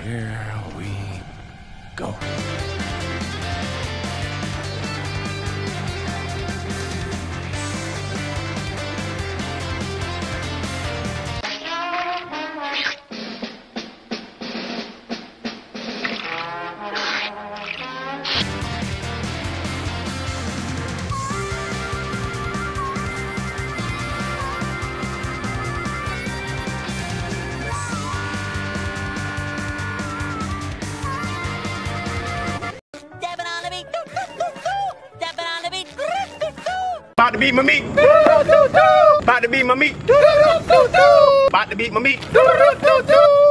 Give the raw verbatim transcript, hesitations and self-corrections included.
here we go. About to beat my meat. About to beat my meat. About to beat my meat.